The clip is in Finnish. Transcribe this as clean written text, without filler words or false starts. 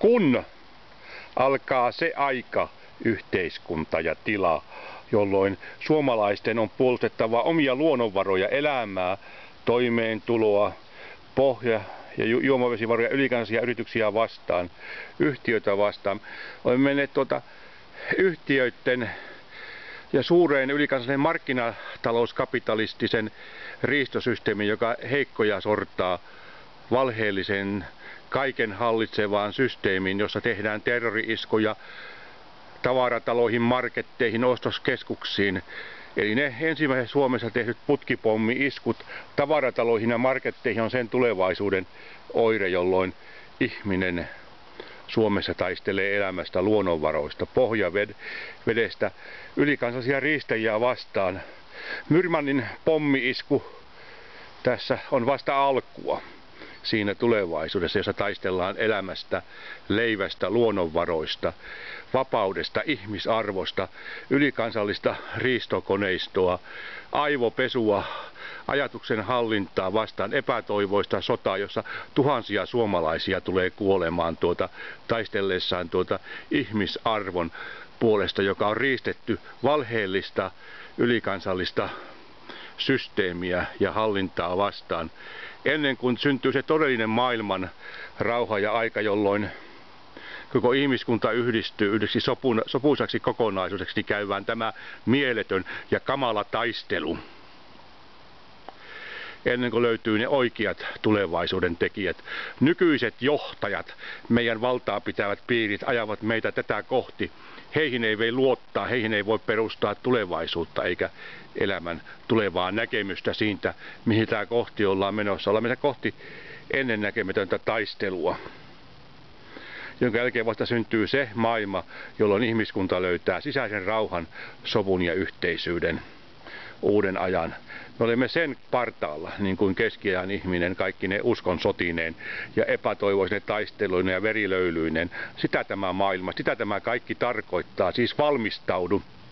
Kun alkaa se aika, yhteiskunta ja tila, jolloin suomalaisten on puolustettava omia luonnonvaroja, elämää, toimeentuloa, pohja- ja juomavesivaroja, ylikansallisia yrityksiä vastaan, yhtiöitä vastaan. Olemme menneet yhtiöiden ja suureen ylikansallisen markkinatalouskapitalistisen riistosysteemin, joka heikkoja sortaa, valheellisen, kaiken hallitsevaan systeemiin, jossa tehdään terrori-iskuja tavarataloihin, marketteihin, ostoskeskuksiin. Eli ne ensimmäiset Suomessa tehdyt putkipommi-iskut tavarataloihin ja marketteihin on sen tulevaisuuden oire, jolloin ihminen Suomessa taistelee elämästä, luonnonvaroista, pohjavedestä, ylikansallisia riistäjiä vastaan. Myrmannin pommi-isku tässä on vasta alkua siinä tulevaisuudessa, jossa taistellaan elämästä, leivästä, luonnonvaroista, vapaudesta, ihmisarvosta, ylikansallista riistokoneistoa, aivopesua, ajatuksen hallintaa vastaan, epätoivoista sotaa, jossa tuhansia suomalaisia tulee kuolemaan taistellessaan ihmisarvon puolesta, joka on riistetty valheellista ylikansallista systeemiä ja hallintaa vastaan, ennen kuin syntyy se todellinen maailman rauha ja aika, jolloin koko ihmiskunta yhdistyy yhdeksi sopuisaksi kokonaisuudeksi, niin käydään tämä mieletön ja kamala taistelu, ennen kuin löytyy ne oikeat tulevaisuuden tekijät. Nykyiset johtajat, meidän valtaa pitävät piirit ajavat meitä tätä kohti. Heihin ei voi luottaa, heihin ei voi perustaa tulevaisuutta eikä elämän tulevaa näkemystä siitä, mihin tämä kohti ollaan menossa. Ollaan menossa kohti ennennäkemätöntä taistelua, jonka jälkeen vasta syntyy se maailma, jolloin ihmiskunta löytää sisäisen rauhan, sovun ja yhteisyyden uuden ajan. Me olemme sen partaalla, niin kuin keskiajan ihminen, kaikki ne uskon sotineen ja epätoivoisine taisteluinen ja verilöylyinen. Sitä tämä maailma, sitä tämä kaikki tarkoittaa. Siis valmistaudu.